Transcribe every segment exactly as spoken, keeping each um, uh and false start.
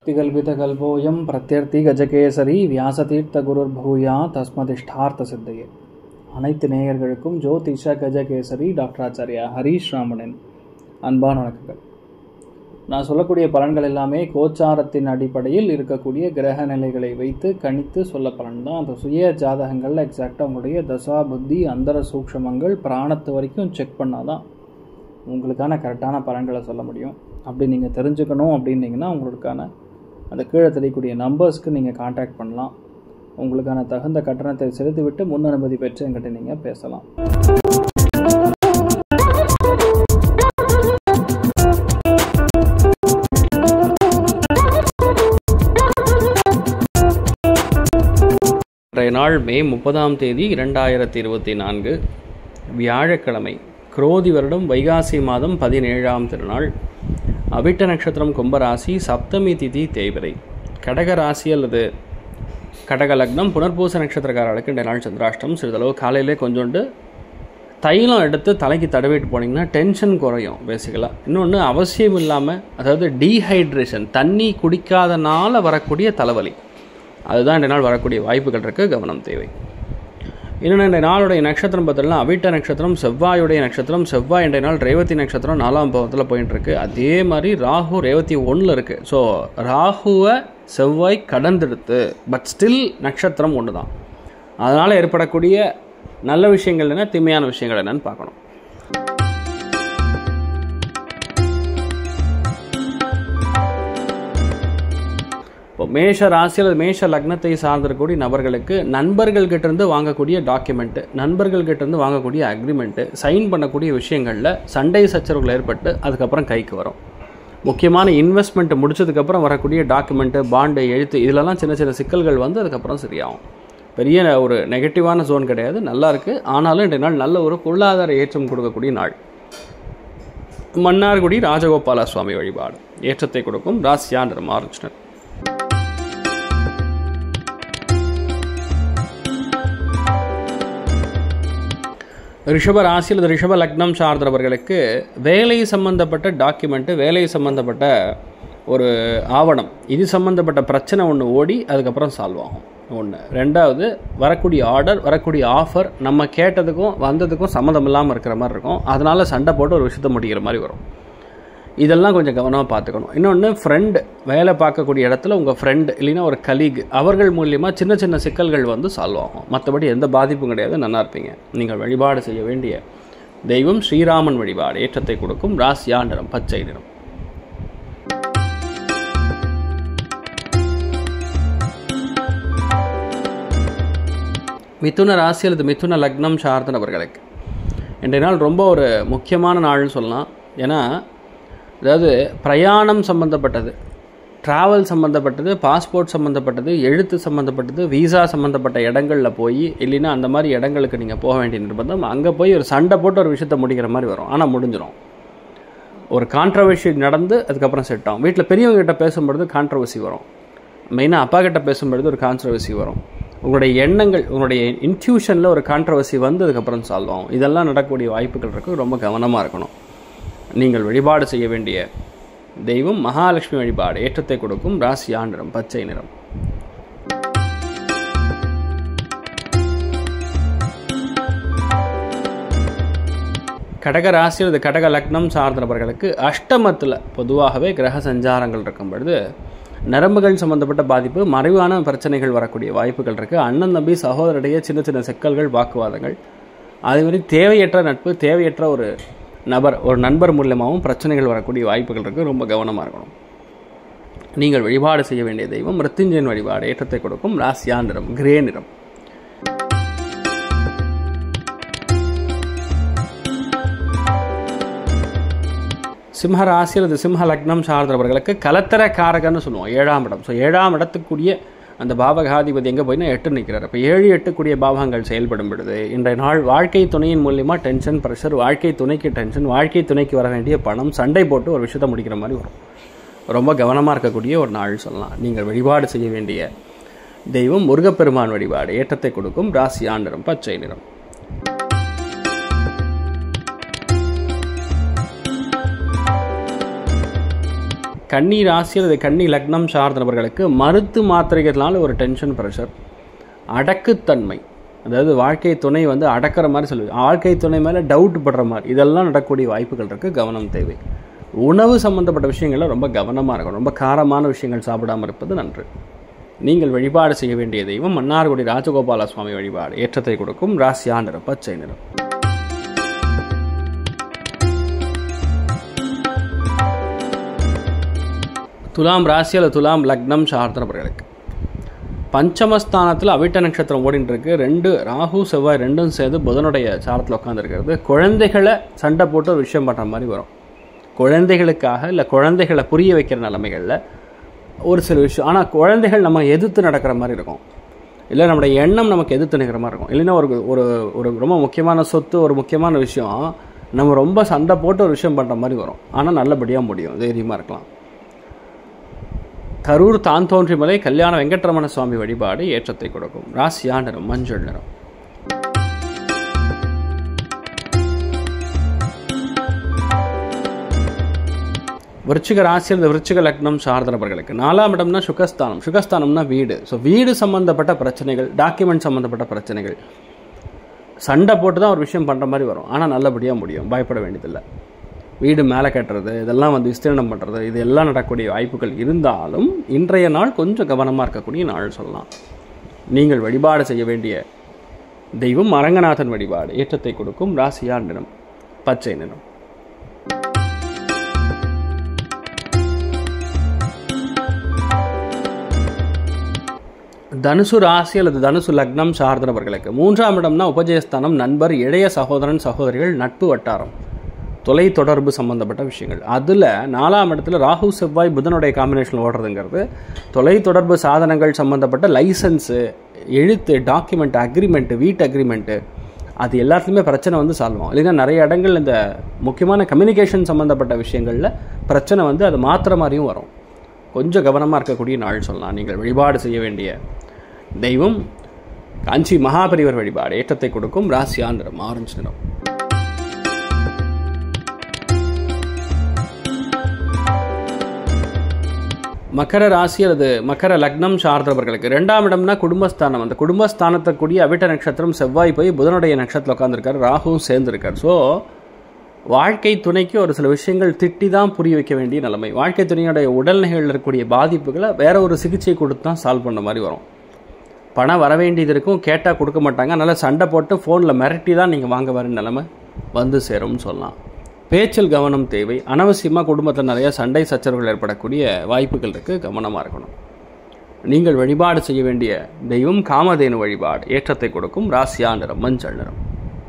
திகல்பிதகல்போயம் பிரத்யர்த்தி கஜகேசரி வியாசதீர்த்த குருர் பூயா தஸ்மதிஷ்டார்த்த சித்தையே. அனைத்து நேயர்களுக்கும் ஜோதிஷ கஜகேசரி டாக்டர் ஆச்சாரியா ஹரீஷ் ராமனின் அன்பான வணக்கங்கள். நான் சொல்லக்கூடிய பலன்கள் எல்லாமே கோச்சாரத்தின் அடிப்படையில் இருக்கக்கூடிய கிரக நிலைகளை வைத்து கணித்து சொல்ல பலன் தான். அந்த சுய ஜாதகங்களில் எக்ஸாக்டாக உங்களுடைய தசா புத்தி அந்தர சூக்ஷமங்கள் பிராணத்து வரைக்கும் செக் பண்ணால் தான் உங்களுக்கான கரெக்டான பலன்களை சொல்ல முடியும். அப்படி நீங்கள் தெரிஞ்சுக்கணும் அப்படின்னீங்கன்னா உங்களுக்கான அந்த கீழே தெரியக்கூடிய நம்பர்ஸ்க்கு நீங்கள் கான்டாக்ட் பண்ணலாம். உங்களுக்கான தகுந்த கட்டணத்தை செலுத்திவிட்டு முன் அனுமதி பெற்று என்கிட்ட நீங்கள் பேசலாம். இன்றைய நாள் மே முப்பதாம் தேதி இரண்டாயிரத்தி இருபத்தி நான்கு வியாழக்கிழமை, குரோதி வருடம் வைகாசி மாதம் பதினேழாம் திருநாள், அவிட்ட நட்சத்திரம் கும்பராசி, சப்தமி திதி தேய்பிரை, கடக ராசி அல்லது கடக லக்னம், புனர்பூச நட்சத்திரக்காரர்களுக்கு இந்த நாள் சந்திராஷ்டம். சிறிதளவு காலையிலே கொஞ்சோண்டு தைலம் எடுத்து தலைக்கு தடவிட்டு போனீங்கன்னா டென்ஷன் குறையும் பேசிக்கலாக. இன்னொன்று அவசியம் இல்லாமல், அதாவது டீஹைட்ரேஷன், தண்ணி குடிக்காதனால வரக்கூடிய தலைவலி, அதுதான் இந்த நாள் வரக்கூடிய வாய்ப்புகள் இருக்குது, கவனம் தேவை. இன்னொன்று இந்த நாளுடைய நட்சத்திரம் பார்த்தீங்கன்னா அவிட்ட நட்சத்திரம், செவ்வாயுடைய நட்சத்திரம். செவ்வாய் இன்றைய நாள் ரேவதி நட்சத்திரம் நாலாம் பாவத்தில் போயிட்டுருக்கு. அதே மாதிரி ராகு ரேவதி ஒன்றில் இருக்குது. ஸோ ராகுவை செவ்வாய் கடந்தெடுத்து, பட் ஸ்டில் நட்சத்திரம் ஒன்று தான். அதனால் ஏற்படக்கூடிய நல்ல விஷயங்கள் என்ன, தீமையான விஷயங்கள் என்னன்னு பார்க்கணும். இப்போ மேஷ ராசி அல்லது மேஷ லக்னத்தை சார்ந்திருக்கக்கூடிய நபர்களுக்கு நண்பர்கள்கிட்டேருந்து வாங்கக்கூடிய டாக்குமெண்ட்டு, நண்பர்கள்கிட்டேருந்து வாங்கக்கூடிய அக்ரிமெண்ட்டு, சைன் பண்ணக்கூடிய விஷயங்களில் சண்டை சச்சரவுகள் ஏற்பட்டு அதுக்கப்புறம் கைக்கு வரும். முக்கியமான இன்வெஸ்ட்மெண்ட்டு முடிச்சதுக்கப்புறம் வரக்கூடிய டாக்குமெண்ட்டு, பாண்டு, எழுத்து, இதிலெல்லாம் சின்ன சின்ன சிக்கல்கள் வந்து அதுக்கப்புறம் சரியாகும். பெரிய ஒரு நெகட்டிவான ஜோன் கிடையாது, நல்லா இருக்குது. ஆனாலும் இன்றைய நாள் நல்ல ஒரு பொருளாதார ஏற்றம் கொடுக்கக்கூடிய நாள். மன்னார்குடி ராஜகோபால சுவாமி வழிபாடு ஏற்றத்தை கொடுக்கும். ராசியா நிறம் ஆரஞ்சு. ரிஷப ராசி அல்லது ரிஷப லக்னம் சார்ந்தவர்களுக்கு வேலை சம்பந்தப்பட்ட டாக்குமெண்ட்டு, வேலை சம்பந்தப்பட்ட ஒரு ஆவணம், இது சம்பந்தப்பட்ட பிரச்சனை ஒன்று ஓடி அதுக்கப்புறம் சால்வ் ஆகும். ஒன்று. ரெண்டாவது, வரக்கூடிய ஆர்டர், வரக்கூடிய ஆஃபர் நம்ம கேட்டதுக்கும் வந்ததுக்கும் சம்மந்தம் இல்லாமல் இருக்கிற மாதிரி இருக்கும். அதனால் சண்டை போட்டு ஒரு விஷயத்தை முடிக்கிற மாதிரி வரும். இதெல்லாம் கொஞ்சம் கவனமாக பார்த்துக்கணும். இன்னொன்று, ஃப்ரெண்டு, வேலை பார்க்கக்கூடிய இடத்துல உங்கள் ஃப்ரெண்டு இல்லைன்னா ஒரு கலீக், அவர்கள் மூலியமாக சின்ன சின்ன சிக்கல்கள் வந்து சால்வ் ஆகும். மற்றபடி எந்த பாதிப்பும் கிடையாது, நல்லா இருப்பீங்க. நீங்கள் வழிபாடு செய்ய வேண்டிய தெய்வம் ஸ்ரீராமன் வழிபாடு ஏற்றத்தை கொடுக்கும். ராசியா நிறம் பச்சை நிறம். மிதுன ராசி அல்லது மிதுன லக்னம் சார்ந்த நபர்களுக்கு இன்றைய நாள் ரொம்ப ஒரு முக்கியமான நாள்னு சொல்லலாம். ஏன்னா அதாவது பிரயாணம் சம்மந்தப்பட்டது, ட்ராவல் சம்மந்தப்பட்டது, பாஸ்போர்ட் சம்மந்தப்பட்டது, எழுத்து சம்மந்தப்பட்டது, வீசா சம்மந்தப்பட்ட இடங்களில் போய் இல்லைன்னா அந்த மாதிரி இடங்களுக்கு நீங்கள் போக வேண்டிய நிர்பந்தம். அங்கே போய் ஒரு சண்டை போட்டு ஒரு விஷயத்தை முடிக்கிற மாதிரி வரும். ஆனால் முடிஞ்சிடும். ஒரு கான்ட்ரவர்சி நடந்து அதுக்கப்புறம் செட் ஆகும். வீட்டில் பெரியவங்ககிட்ட பேசும்பொழுது கான்ட்ரவர்சி வரும். மெயினாக அப்பா கிட்ட பேசும்பொழுது ஒரு கான்ட்ரவர்சி வரும். உங்களுடைய எண்ணங்கள், உங்களுடைய இன்ட்யூஷனில் ஒரு கான்ட்ரவர்சி வந்து அதுக்கப்புறம் சால்வ் ஆகும். இதெல்லாம் நடக்கக்கூடிய வாய்ப்புகள் இருக்குது. ரொம்ப கவனமாக இருக்கணும். நீங்கள் வழிபாடு செய்ய வேண்டிய தெய்வம் மகாலட்சுமி வழிபாடு ஏற்றத்தை கொடுக்கும். ராசியா நிறம் பச்சை நிறம். கடக ராசி அல்லது கடக லக்னம் சார்ந்தவர்களுக்கு அஷ்டமத்தில் பொதுவாகவே கிரக சஞ்சாரங்கள் இருக்கும் பொழுது நரம்புகள் சம்பந்தப்பட்ட பாதிப்பு, மறைவான பிரச்சனைகள் வரக்கூடிய வாய்ப்புகள் இருக்குது. அண்ணன் தம்பி சகோதரிடையே சின்ன சின்ன சிக்கல்கள், வாக்குவாதங்கள், அதேமாதிரி தேவையற்ற நட்பு, தேவையற்ற ஒரு நபர், ஒரு நண்பர் மூலமாகவும் பிரச்சனைகள் வரக்கூடிய வாய்ப்புகள் இருக்குது. ரொம்ப கவனமாக இருக்கணும். நீங்கள் வழிபாடு செய்ய வேண்டிய தெய்வம் மிருத்யுஞ்சயன் வழிபாடு ஏற்றத்தை கொடுக்கும். ராசியா நிறம் கிரே நிறம். சிம்ம ராசி அல்லது சிம்ம லக்னம் சார்ந்தவர்களுக்கு கலத்தர காரகன்னு சொல்லுவோம், ஏழாம் இடம். ஸோ ஏழாம் இடத்துக்குரிய அந்த பாவகாதிபதி எங்கே போயின்னா எட்டு நிற்கிறார். இப்போ ஏழு எட்டுக்குரிய பாவகங்கள் செயல்படும் பொழுது இன்றைய நாள் வாழ்க்கை துணையின் மூலியமாக டென்ஷன், ப்ரெஷர், வாழ்க்கை துணைக்கு டென்ஷன், வாழ்க்கை துணைக்கு வர வேண்டிய பணம், சண்டை போட்டு ஒரு விஷயத்தை முடிக்கிற மாதிரி வரும். ரொம்ப கவனமாக இருக்கக்கூடிய ஒரு நாள் சொல்லலாம். நீங்கள் வழிபாடு செய்ய வேண்டிய தெய்வம் முருகப்பெருமான் வழிபாடு ஏற்றத்தை கொடுக்கும். ராசியா நிறம் பச்சை நிறம். கன்னி ராசி அல்லது கன்னி லக்னம் சார்ந்த நபர்களுக்கு மருத்து மாத்திரைகளால் ஒரு டென்ஷன், ப்ரெஷர், அடக்குத்தன்மை, அதாவது வாழ்க்கை துணை வந்து அடக்கிற மாதிரி சொல்லுது, வாழ்க்கை துணை மேலே டவுட் படுற மாதிரி, இதெல்லாம் நடக்கக்கூடிய வாய்ப்புகள் இருக்குது. கவனம் தேவை. உணவு சம்பந்தப்பட்ட விஷயங்களில் ரொம்ப கவனமாக இருக்கணும். ரொம்ப காரமான விஷயங்கள் சாப்பிடாமல் இருப்பது நன்று. நீங்கள் வழிபாடு செய்ய வேண்டிய தெய்வம் மன்னார்குடி ராஜகோபால சுவாமி வழிபாடு. ஏற்றத்தை கொடுக்கும். ராசியா நிறம் பச்சை நிறம். துலாம் ராசி அல்லது துலாம் லக்னம் சார்ந்த நபர்களுக்கு பஞ்சமஸ்தானத்தில் அவிட்ட நட்சத்திரம் ஓடிட்டு இருக்கு. ரெண்டு ராகு செவ்வாய் ரெண்டும் சேர்ந்து புதனுடைய சாரத்தில் உட்காந்துருக்கிறது. குழந்தைகளை சண்டை போட்டு ஒரு விஷயம் பண்ணுற மாதிரி வரும். குழந்தைகளுக்காக இல்லை குழந்தைகளை புரிய வைக்கிற நிலைமைகளில் ஒரு சில விஷயம். ஆனால் குழந்தைகள் நம்ம எதிர்த்து நடக்கிற மாதிரி இருக்கும், இல்லை நம்முடைய எண்ணம் நமக்கு எதிர்த்து நிற்கிற மாதிரி இருக்கும். இல்லைன்னா ஒரு ஒரு ஒரு ரொம்ப முக்கியமான சொத்து, ஒரு முக்கியமான விஷயம் நம்ம ரொம்ப சண்டை போட்டு ஒரு விஷயம் பண்ணுற மாதிரி வரும். ஆனால் நல்லபடியாக முடியும், தைரியமாக இருக்கலாம். கரூர் தான் தோன்றி மலை கல்யாண வெங்கட்ரமண சுவாமி வழிபாடு. ஏற்றத்தை கொடுக்கும். ராசியா நிறம் மஞ்சள் நிறம். விருச்சிக ராசி அல்லது விருச்சிக லக்னம் சார்ந்த நபர்களுக்கு நாலாம் இடம்னா சுகஸ்தானம். சுகஸ்தானம்னா வீடு. ஸோ வீடு சம்பந்தப்பட்ட பிரச்சனைகள், டாக்குமெண்ட் சம்பந்தப்பட்ட பிரச்சனைகள், சண்டை போட்டு தான் ஒரு விஷயம் பண்ணுற மாதிரி வரும். ஆனால் நல்லபடியாக முடியும், பயப்பட வேண்டியதில்லை. வீடு மேலே கட்டுறது, இதெல்லாம் வந்து விஸ்தீர்ணம் பண்ணுறது, இது எல்லாம் நடக்கக்கூடிய வாய்ப்புகள் இருந்தாலும் இன்றைய நாள் கொஞ்சம் கவனமாக இருக்கக்கூடிய நாள் சொல்லலாம். நீங்கள் வழிபாடு செய்ய வேண்டிய தெய்வம் அரங்கநாதன் வழிபாடு. ஏற்றத்தை கொடுக்கும். ராசியா நிறம் பச்சை நிறம். தனுசு ராசி அல்லது தனுசு லக்னம் சார்ந்தவர்களுக்கு மூன்றாம் இடம்னா உபஜயஸ்தானம், நண்பர், இளைய சகோதரன் சகோதரிகள், நட்பு வட்டாரம், தொலை தொடர்பு சம்பந்தப்பட்ட விஷயங்கள். அதில் நாலாம் இடத்துல ராகு செவ்வாய் புதனுடைய காம்பினேஷன் ஓடுறதுங்கிறது தொலை தொடர்பு சாதனங்கள் சம்பந்தப்பட்ட லைசன்ஸு, எழுத்து, டாக்குமெண்ட், அக்ரிமெண்ட்டு, வீட்டு அக்ரிமெண்ட்டு, அது எல்லாத்துலேயுமே பிரச்சனை வந்து சால்வ் ஆகும். இல்லைன்னா நிறைய இடங்கள் இந்த முக்கியமான கம்யூனிகேஷன் சம்மந்தப்பட்ட விஷயங்களில் பிரச்சனை வந்து அது மாத்திர மாதிரியும் வரும். கொஞ்சம் கவனமாக இருக்கக்கூடிய நாள் சொல்லலாம். நீங்கள் வழிபாடு செய்ய வேண்டிய தெய்வம் காஞ்சி மகாபரிவர் வழிபாடு. ஏற்றத்தை கொடுக்கும். ராசியா நிறம் ஆரஞ்சு நிறம். மகர ராசி அல்லது மகர லக்னம் சார்ந்தவர்களுக்கு ரெண்டாம் இடம்னா குடும்பஸ்தானம். அந்த குடும்பஸ்தானத்தை கூடிய அவிட்ட நட்சத்திரம் செவ்வாய் போய் புதனுடைய நட்சத்திரத்தில் உட்காந்துருக்காரு, ராகுவும் சேர்ந்துருக்கார். ஸோ வாழ்க்கை துணைக்கு ஒரு சில விஷயங்கள் திட்டி தான் புரிய வைக்க வேண்டிய நிலைமை. வாழ்க்கை துணையோடைய உடல்நிலைகளில் இருக்கக்கூடிய பாதிப்புகளை வேற ஒரு சிகிச்சை கொடுத்து தான் சால்வ் பண்ண மாதிரி வரும். பணம் வர வேண்டியது இருக்கும், கேட்டால் கொடுக்க மாட்டாங்க. அதனால் சண்டை போட்டு ஃபோனில் மிரட்டி தான் நீங்கள் வாங்க வர நிலைமை வந்து சேரும்னு சொல்லலாம். பேச்சில் கவனம் தேவை. அனாவசியமாக குடும்பத்தில் நிறையா சண்டை சச்சரவுகள் ஏற்படக்கூடிய வாய்ப்புகள் இருக்குது, கவனமாக இருக்கணும். நீங்கள் வழிபாடு செய்ய வேண்டிய தெய்வம் காமதேனு வழிபாடு. ஏற்றத்தை கொடுக்கும். ராசியா நிறம் மஞ்சள் நிறம்.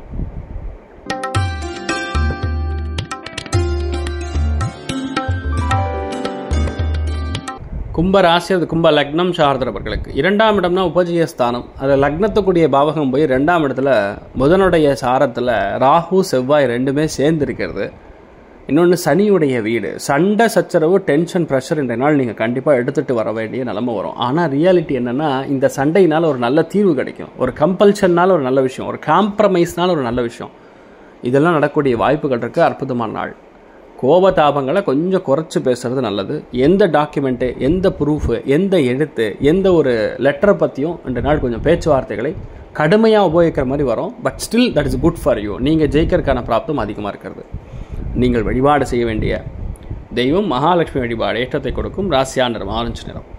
கும்ப ராசி அது கும்ப லக்னம் சார்ந்தவர்களுக்கு இரண்டாம் இடம்னா உபஜயஸ்தானம். அது லக்னத்துக்குரிய பாவகம் போய் ரெண்டாம் இடத்துல புதனுடைய சாரத்தில் ராகு செவ்வாய் ரெண்டுமே சேர்ந்து இருக்கிறது. இன்னொன்று சனியுடைய வீடு. சண்டை சச்சரவு, டென்ஷன், ப்ரெஷர் இன்றைய நாள் நீங்கள் கண்டிப்பாக எடுத்துகிட்டு வர வேண்டிய நிலைமை வரும். ஆனால் ரியாலிட்டி என்னென்னா இந்த சண்டையினால் ஒரு நல்ல தீர்வு கிடைக்கும். ஒரு கம்பல்ஷன்னால் ஒரு நல்ல விஷயம், ஒரு காம்ப்ரமைஸ்னால் ஒரு நல்ல விஷயம், இதெல்லாம் நடக்கக்கூடிய வாய்ப்புகள் இருக்குது. அற்புதமான நாள். கோபதாபங்களை கொஞ்சம் குறைச்சி பேசுறது நல்லது. எந்த டாக்குமெண்ட்டு, எந்த ப்ரூஃபு, எந்த எழுத்து, எந்த ஒரு லெட்டரை பற்றியும் இந்த நாள் கொஞ்சம் பேச்சுவார்த்தைகளை கடுமையாக உபயோகிக்கிற மாதிரி வரும். But still that is good for you. நீங்கள் ஜெயிக்கிறதுக்கான பிராப்தம் அதிகமாக இருக்கிறது. நீங்கள் வழிபாடு செய்ய வேண்டிய தெய்வம் மகாலட்சுமி வழிபாடு. ஏற்றத்தை கொடுக்கும். ராசியா நிறம் ஆரஞ்சு நிறம்.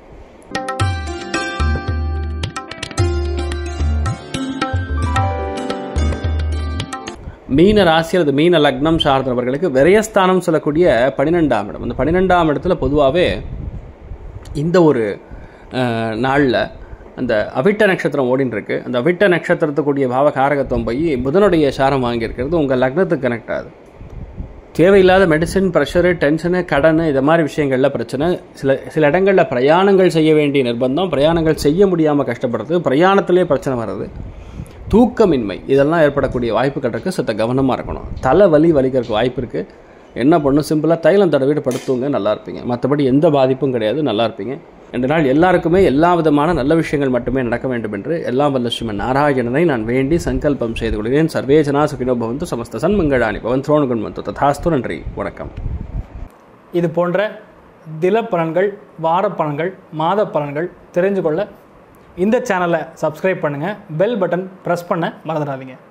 மீன ராசி அல்லது மீன லக்னம் சார்ந்தவர்களுக்கு விரயஸ்தானம் சொல்லக்கூடிய பன்னிரெண்டாம் இடம். அந்த பன்னிரெண்டாம் இடத்துல பொதுவாகவே இந்த ஒரு நாளில் அந்த அவிட்ட நட்சத்திரம் ஓடின்னு இருக்கு. அந்த அவிட்ட நட்சத்திரத்துக்குரிய பாவ காரகத்துவம் போய் புதனுடைய சாரம் வாங்கியிருக்கிறது உங்கள் லக்னத்துக்கு கனெக்ட் ஆகுது. தேவையில்லாத மெடிசன், ப்ரெஷரு, டென்ஷனு, கடன், இது மாதிரி விஷயங்களில் பிரச்சனை. சில சில இடங்களில் பிரயாணங்கள் செய்ய வேண்டிய நிர்பந்தம், பிரயாணங்கள் செய்ய முடியாமல் கஷ்டப்படுறது, பிரயாணத்திலே பிரச்சனை வர்றது, தூக்கமின்மை, இதெல்லாம் ஏற்படக்கூடிய வாய்ப்புகள் இருக்குது. சற்று கவனமாக இருக்கணும். தலை வலி வலிக்கிறதுக்கு வாய்ப்பு இருக்குது. என்ன பண்ணணும், சிம்பிளாக தைலம் தடவிட்டு படுத்துவங்க, நல்லா இருப்பீங்க. மற்றபடி எந்த பாதிப்பும் கிடையாது, நல்லா இருப்பீங்க. இந்த நாள் எல்லாருக்குமே எல்லா விதமான நல்ல விஷயங்கள் மட்டுமே நடக்க வேண்டும் என்று எல்லாம் வல்ல ஸ்ரீமன் நாராயணனை நான் வேண்டி சங்கல்பம் செய்து கொள்கிறேன். சர்வே ஜனா சுகினோ பவந்து, சமஸ்த சன்மங்களானி பவன், துரோணுகுண் மந்து ததாஸ்து. நன்றி, வணக்கம். இது போன்ற தில பலன்கள், வார பலன்கள், மாத பலன்கள் தெரிஞ்சு கொள்ள இந்த சேனலை சப்ஸ்கிரைப் பண்ணுங்கள். பெல் பட்டன் ப்ரெஸ் பண்ண மறந்துடாதீங்க.